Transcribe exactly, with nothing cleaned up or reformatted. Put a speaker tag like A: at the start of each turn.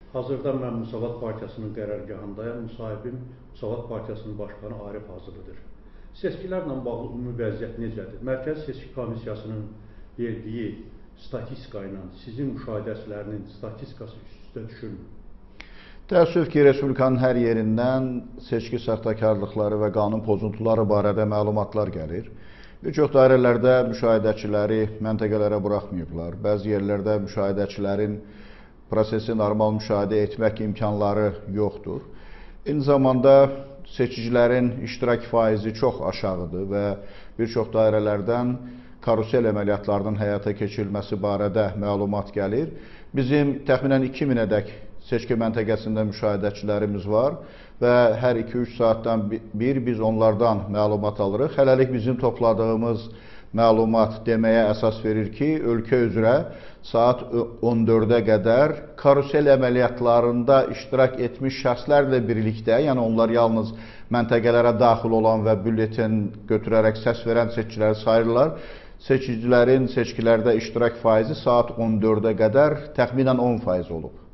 A: Hazırda mən Müsavat Partiyasının qərargahındayım. Müsahibim Müsavat Partiyasının başqanı Arif Hacılıdır. Seçkilərlə bağlı ümumi vəziyyət necədir? Mərkəzi Seçki Komissiyasının verdiyi statistika ilə sizin müşahidəçilərinin statistikası üst-üstə düşürmü?
B: Təəssüf ki, Respublikanın hər yerindən seçki saxtakarlıqları və qanun pozuntuları barədə məlumatlar gəlir. Bir çox dairələrdə müşahidəçiləri məntəqələrə buraxmayıblar. Bəzi yerlərdə müşahidəçilərin prosesi normal müşahidə etmək imkanları yoxdur. Eyni zamanda seçicilərin iştirak faizi çox aşağıdır və bir çox dairələrdən karusel əməliyyatlarının həyata keçirilməsi barədə məlumat gəlir. Bizim təxminən iki minədək seçki məntəqəsində müşahidəçilərimiz var və hər iki üç saatdan bir biz onlardan məlumat alırıq. Hələlik bizim topladığımız məlumat deməyə əsas verir ki, ölkə üzrə saat on dördə qədər karusel əməliyyatlarında iştirak etmiş şəxslərlə birlikdə, yəni onlar yalnız məntəqələrə daxil olan və bülletin götürərək səs verən seçiciləri sayırlar. Seçicilərin seçkilərdə iştirak faizi saat on dördə qədər təxminən on faiz olub.